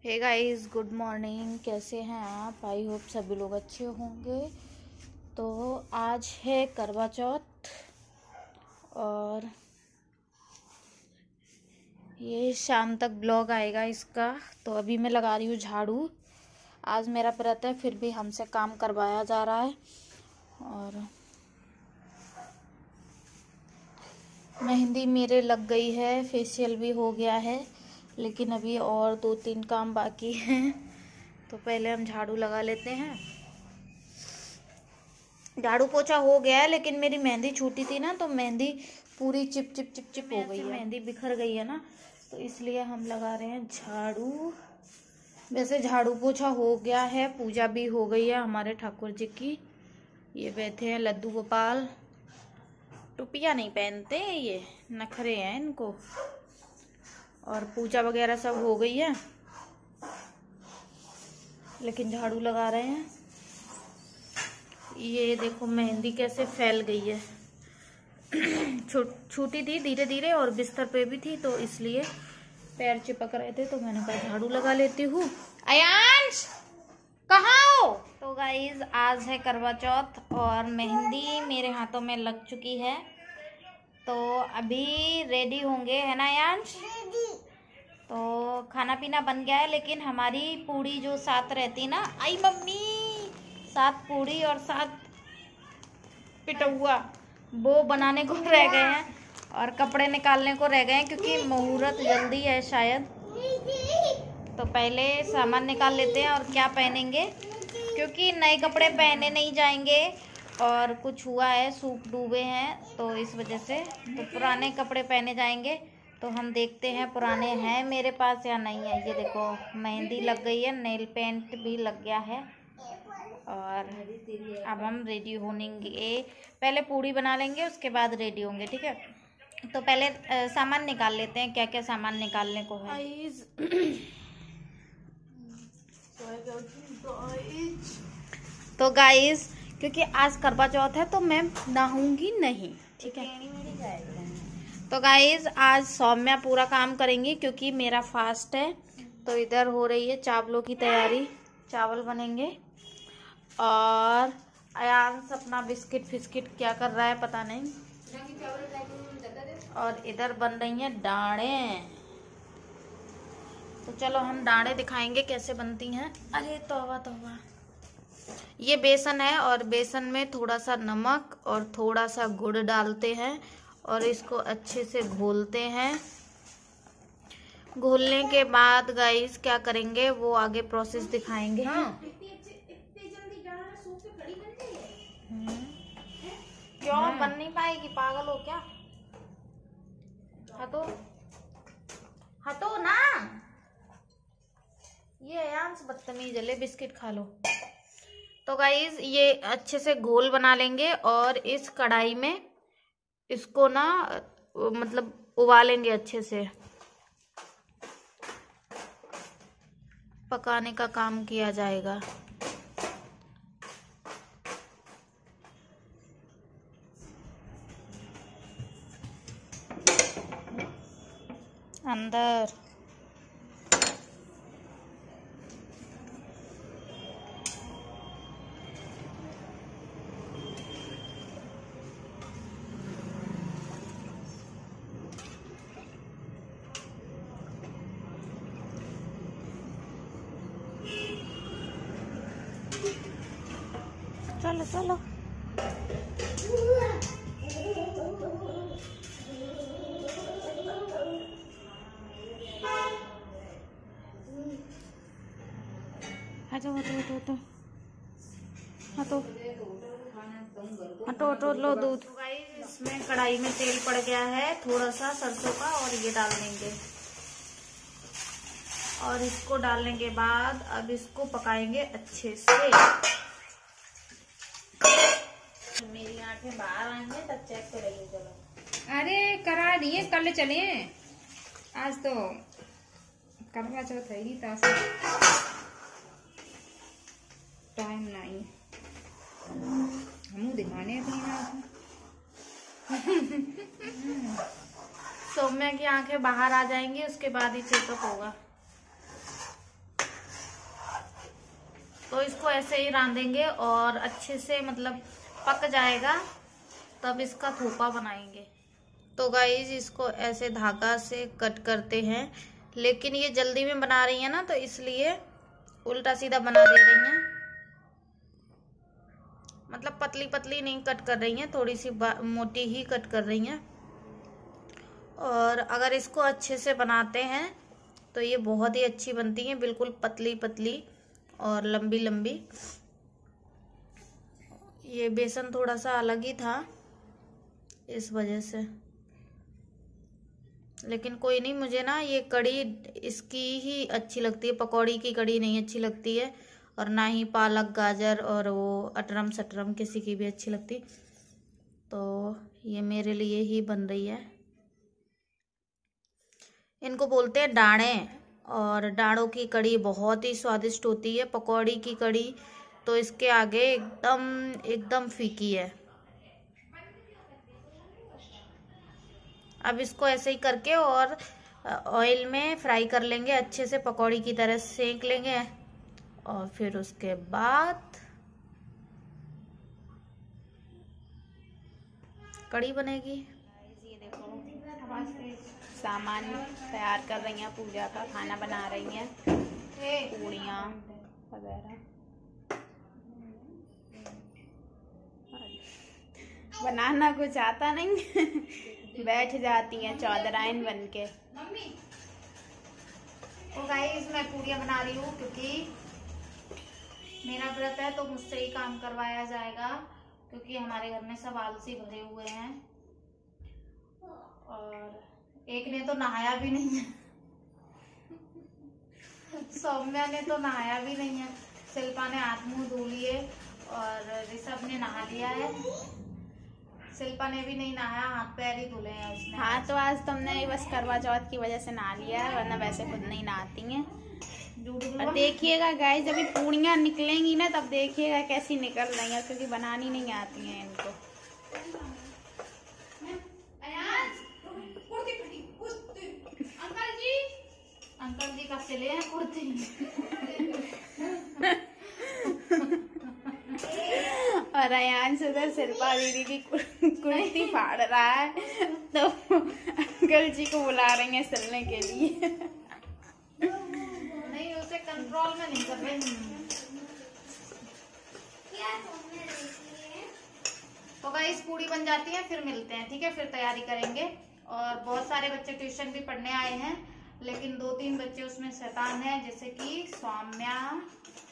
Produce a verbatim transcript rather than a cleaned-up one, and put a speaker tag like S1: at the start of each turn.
S1: Hey guys, good morning. कैसे हैं आप? आई होप सभी लोग अच्छे होंगे। तो आज है करवा चौथ और ये शाम तक ब्लॉग आएगा इसका। तो अभी मैं लगा रही हूँ झाड़ू। आज मेरा व्रत है, फिर भी हमसे काम करवाया जा रहा है। और मेहंदी मेरे लग गई है, फेशियल भी हो गया है, लेकिन अभी और दो तीन काम बाकी हैं। तो पहले हम झाड़ू लगा लेते हैं। झाड़ू पोछा हो गया है, लेकिन मेरी मेहंदी छूटी थी ना, तो मेहंदी पूरी चिप चिप चिप चिप हो गई है। मेहंदी बिखर गई है ना, तो इसलिए हम लगा रहे हैं झाड़ू। वैसे झाड़ू पोछा हो गया है, पूजा भी हो गई है हमारे ठाकुर जी की। ये बैठे हैं लड्डू गोपाल। टोपियाँ नहीं पहनते, ये नखरे हैं इनको। और पूजा वगैरह सब हो गई है, लेकिन झाड़ू लगा रहे हैं। ये देखो मेहंदी कैसे फैल गई है। छूटी थी धीरे धीरे और बिस्तर पे भी थी, तो इसलिए पैर चिपक रहे थे, तो मैंने कहा झाड़ू लगा लेती हूँ। अयांश कहाँ हो? तो गाइज आज है करवा चौथ और मेहंदी मेरे हाथों में लग चुकी है। तो अभी रेडी होंगे, है ना अयांश? तो खाना पीना बन गया है, लेकिन हमारी पूड़ी जो साथ रहती ना, आई मम्मी, सात पूड़ी और सात पिटौआ, वो बनाने को रह गए हैं और कपड़े निकालने को रह गए हैं, क्योंकि मुहूर्त जल्दी है शायद। तो पहले सामान निकाल लेते हैं और क्या पहनेंगे, क्योंकि नए कपड़े पहने नहीं जाएंगे और कुछ हुआ है, सूप डूबे हैं, तो इस वजह से तो पुराने कपड़े पहने जाएंगे। तो हम देखते हैं पुराने हैं मेरे पास या नहीं है। ये देखो मेहंदी लग गई है, नेल पेंट भी लग गया है और अब हम रेडी होंगे। पहले पूड़ी बना लेंगे, उसके बाद रेडी होंगे, ठीक है? तो पहले आ, सामान निकाल लेते हैं, क्या क्या सामान निकालने को है। तो गाइस, क्योंकि आज करवा चौथ है तो मैं नहाऊंगी नहीं, ठीक है? तो गाइज आज सौम्या पूरा काम करेंगी, क्योंकि मेरा फास्ट है। तो इधर हो रही है चावलों की तैयारी, चावल बनेंगे। और अयांश अपना बिस्किट फिस्किट क्या कर रहा है पता नहीं। और इधर बन रही हैं दाढ़ें। तो चलो हम दाढ़ें दिखाएंगे कैसे बनती हैं। अरे तौबा तौबा। ये बेसन है और बेसन में थोड़ा सा नमक और थोड़ा सा गुड़ डालते हैं और इसको अच्छे से घोलते हैं। घोलने के बाद गाइस क्या करेंगे वो आगे प्रोसेस दिखाएंगे। हाँ। क्यों हाँ। बन नहीं पाएगी? पागल हो क्या? हटो हटो ना, ये अयांश बदतमीज है। ले बिस्किट खा लो। तो गाइस ये अच्छे से घोल बना लेंगे और इस कढ़ाई में इसको ना मतलब उबालेंगे, अच्छे से पकाने का काम किया जाएगा। अंदर चलो चलो। हटो हटो हटो हटो हटो हटो लो दूध। तो गाइस इसमें कढ़ाई में तेल पड़ गया है थोड़ा सा सरसों का, और ये डाल देंगे। और इसको डालने के बाद अब इसको पकाएंगे अच्छे से। मेरी आंखें बाहर आएंगे तब चेक करेंगे। चलो।
S2: अरे करा दिए, कल चले, आज तो करवा चौथ है ही, टाइम नहीं। हम दिखाने अपनी
S1: सौम्या की आंखें बाहर आ जाएंगी, उसके बाद ही चेकअप होगा। ऐसे ही रांधेंगे और अच्छे से मतलब पक जाएगा, तब इसका थोपा बनाएंगे। तो गाइज इसको ऐसे धागा से कट करते हैं, लेकिन ये जल्दी में बना रही है ना, तो इसलिए उल्टा सीधा बना दे रही हैं। मतलब पतली पतली नहीं कट कर रही हैं, थोड़ी सी मोटी ही कट कर रही हैं। और अगर इसको अच्छे से बनाते हैं तो ये बहुत ही अच्छी बनती है, बिल्कुल पतली पतली और लंबी लंबी। ये बेसन थोड़ा सा अलग ही था इस वजह से, लेकिन कोई नहीं, मुझे ना ये कड़ी इसकी ही अच्छी लगती है, पकौड़ी की कड़ी नहीं अच्छी लगती है, और ना ही पालक गाजर और वो अटरम सटरम किसी की भी अच्छी लगती। तो ये मेरे लिए ही बन रही है। इनको बोलते हैं डाढ़े, और डाढ़ों की कड़ी बहुत ही स्वादिष्ट होती है। पकौड़ी की कड़ी तो इसके आगे एकदम एकदम फीकी है। अब इसको ऐसे ही करके और ऑयल में फ्राई कर लेंगे, अच्छे से पकौड़ी की तरह सेक लेंगे, और फिर उसके बाद कड़ी बनेगी।
S2: ये देखो सामान तैयार कर रही हैं, पूजा का खाना बना रही हैं, पूड़ियाँ वगैरह बनाना कुछ आता नहीं बैठ जाती हैं चौधराइन बन के।
S1: तो गाइस मैं पूड़ियाँ बना रही हूँ क्योंकि मेरा व्रत है, तो मुझसे ही काम करवाया जाएगा, क्योंकि हमारे घर में सब आलसी भरे हुए हैं। और एक ने तो नहाया भी नहीं है सौम्या ने तो नहाया भी नहीं है, शिल्पा ने हाथ मुंह धो लिए और ऋषभ ने नहा लिया है। शिल्पा ने भी नहीं नहाया, हाथ पैर ही धुले हैं उसने।
S2: हाँ, तो आज तुमने बस करवा चौथ की वजह से नहा लिया है, वरना वैसे खुद नहीं नहाती हैं। और देखिएगा गाइस, जब पूड़ियाँ निकलेंगी ना तब देखिएगा कैसी निकल रही है, क्योंकि बनानी नहीं आती हैं इनको।
S1: अंकल जी अंकल जी कब से ले हैं कुर्ती
S2: और अयान से उधर शिल्पा दीदी की कुर्ती फाड़ रहा है, तो अंकल जी को बुला रही हैं सिलने के लिए।
S1: नहीं, उसे कंट्रोल में नहीं कर रहे। तो गाइस पूड़ी बन जाती है, फिर मिलते हैं, ठीक है? फिर तैयारी करेंगे। और बहुत सारे बच्चे ट्यूशन भी पढ़ने आए हैं, लेकिन दो तीन बच्चे उसमें शैतान हैं, जैसे कि सौम्या,